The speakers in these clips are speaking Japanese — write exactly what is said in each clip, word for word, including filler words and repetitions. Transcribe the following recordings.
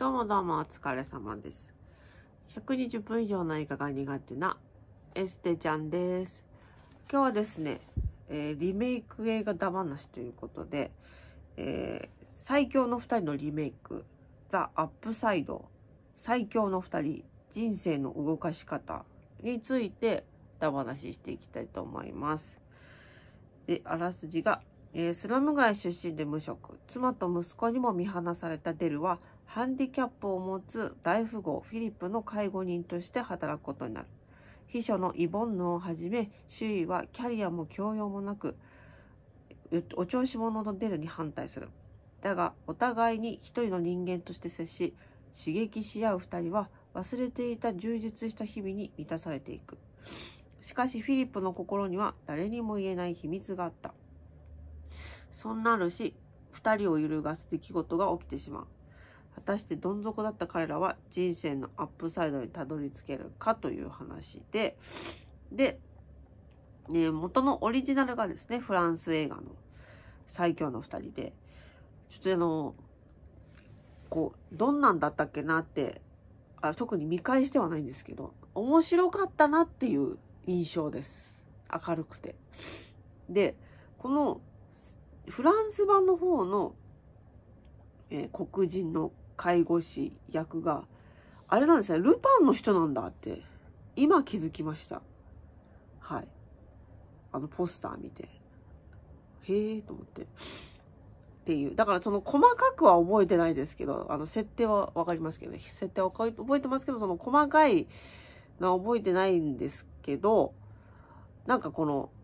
どうもどうもお疲れ様です。ひゃくにじゅっぷん以上の映画が苦手なエステちゃんです。今日はですね、えー、リメイク映画だ話ということで、えー、最強のふたりのリメイク、ザ・アップサイド、最強のふたり、人生の動かし方についてだ話していきたいと思います。で、あらすじが、えー、スラム街出身で無職、妻と息子にも見放されたデルは、ハンディキャップを持つ大富豪フィリップの介護人として働くことになる。秘書のイボンヌをはじめ、周囲はキャリアも教養もなく、お調子者のデルに反対する。だが、お互いに一人の人間として接し、刺激し合う二人は忘れていた充実した日々に満たされていく。しかし、フィリップの心には誰にも言えない秘密があった。そんなある日、二人を揺るがす出来事が起きてしまう。果たしてどん底だった彼らは人生のアップサイドにたどり着けるかという話で、で、ね、元のオリジナルがですね、フランス映画の最強の二人で、ちょっとあの、こう、どんなんだったっけなって、あ、特に見返してはないんですけど、面白かったなっていう印象です。明るくて。で、このフランス版の方の、えー、黒人の介護士役が、あれなんですね、ルパンの人なんだって、今気づきました。はい。あのポスター見て。へーと思って。っていう。だからその細かくは覚えてないですけど、あの設定はわかりますけどね。設定は覚えてますけど、その細かいのは覚えてないんですけど、なんかこの、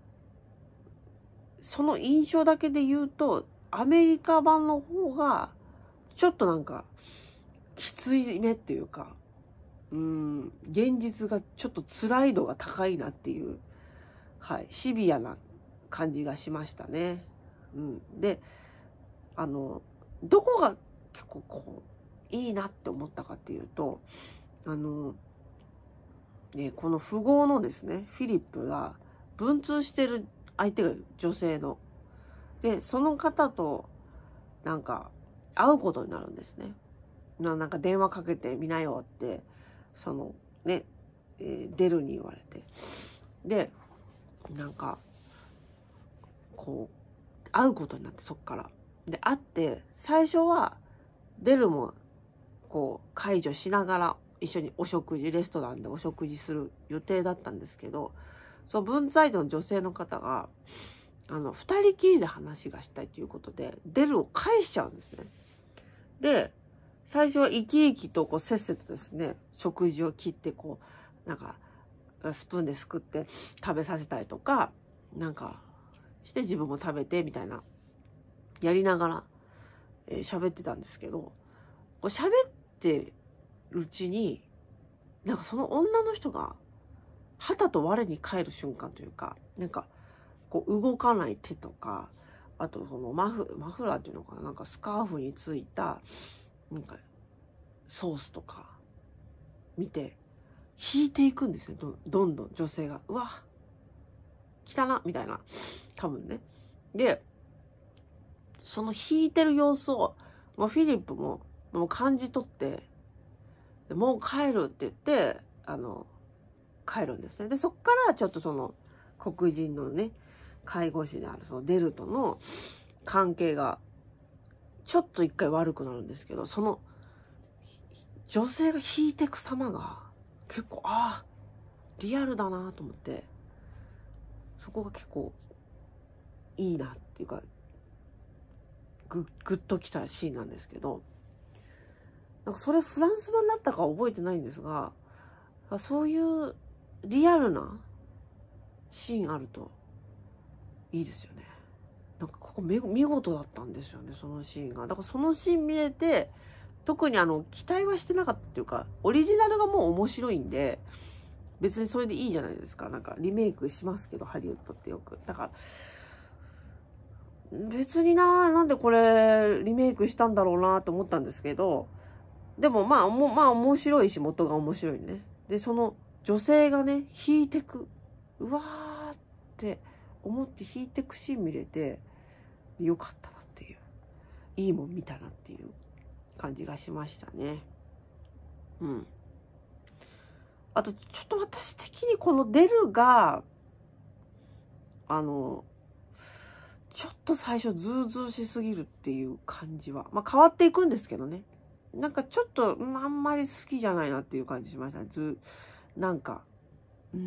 その印象だけで言うと、アメリカ版の方が、ちょっとなんか、きつい目っていうか、うーん、現実がちょっと辛い度が高いなっていう、はい、シビアな感じがしましたね。うん。で、あの、どこが結構こう、いいなって思ったかっていうと、あの、ね、この富豪のですね、フィリップが文通してる相手が女性の。で、その方と、なんか、会うことになるんですね。ななんか電話かけてみなよって、そのね、えー、デルに言われて。で、なんか、こう、会うことになって、そっから。で、会って、最初は、デルも、こう、解除しながら、一緒にお食事、レストランでお食事する予定だったんですけど、その文在の女性の方が、あの、二人きりで話がしたいということで、デルを返しちゃうんですね。で、最初は生き生きとこうせっせとですね、食事を切ってこう、なんか、スプーンですくって食べさせたりとか、なんか、して自分も食べてみたいな、やりながら、えー、喋ってたんですけど、こう喋ってるうちに、なんかその女の人が、旗と我に返る瞬間というか、なんか、こう動かない手とか、あとそのマフ、マフラーっていうのかな、なんかスカーフについた、なんか、ソースとか、見て、引いていくんですよ。ど、どんどん女性が。うわ、来たな、みたいな。多分ね。で、その引いてる様子を、もうフィリップも、もう感じ取って、もう帰るって言って、あの、帰るんですね。で、そっからちょっとその、黒人のね、介護士であるそのデルとの関係が、ちょっと一回悪くなるんですけど、その、女性が引いてく様が、結構、ああ、リアルだなと思って、そこが結構、いいなっていうか、ぐ、ぐっときたシーンなんですけど、なんかそれフランス版だったか覚えてないんですが、そういうリアルなシーンあるといいですよね。なんかここ見事だったんですよね、そのシーンが。だからそのシーン見れて、特にあの、期待はしてなかったっていうか、オリジナルがもう面白いんで、別にそれでいいじゃないですか。なんかリメイクしますけど、ハリウッドってよく。だから、別にな、なんでこれリメイクしたんだろうなと思ったんですけど、でもまあ、もまあ面白いし、元が面白いね。で、その女性がね、引いてく。うわーって思って引いてくシーン見れて、よかったなっていう。いいもん見たなっていう感じがしましたね。うん。あと、ちょっと私的にこのデルが、あの、ちょっと最初ズーズーしすぎるっていう感じは。まあ変わっていくんですけどね。なんかちょっと、うん、あんまり好きじゃないなっていう感じしましたね。ず、なんか、うん。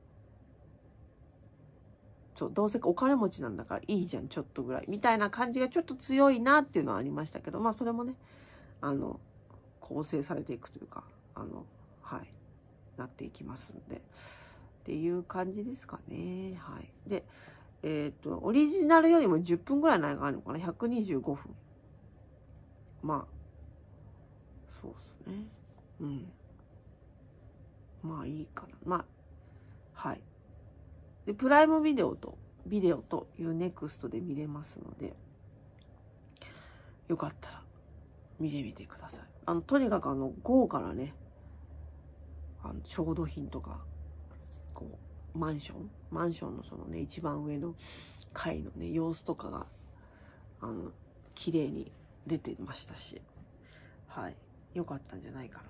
そう、どうせお金持ちなんだからいいじゃん、ちょっとぐらい。みたいな感じがちょっと強いなっていうのはありましたけど、まあそれもね、あの、構成されていくというか、あの、はい、なっていきますんで。っていう感じですかね。はい。で、えっと、オリジナルよりもじゅっぷんぐらい長いのかな ?ひゃくにじゅうごふん。まあ、そうですね。うん。まあいいかな。まあ、はい。で、プライムビデオと、ビデオというネクストで見れますので、よかったら見てみてください。あの、とにかくあの、豪華なね、あの、調度品とか、こう、マンションマンションのそのね、一番上の階のね、様子とかが、あの、綺麗に出てましたし、はい。よかったんじゃないかな。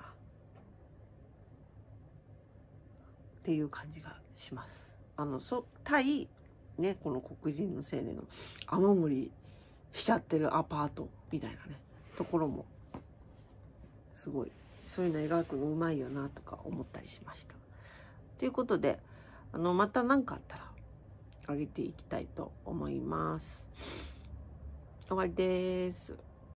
っていう感じがします。あの、そ、対、ね、この黒人の青年の雨漏りしちゃってるアパートみたいなね、ところも、すごい、そういうの描くのうまいよなとか思ったりしました。ということで、あの、また何かあったら、あげていきたいと思います。終わりです。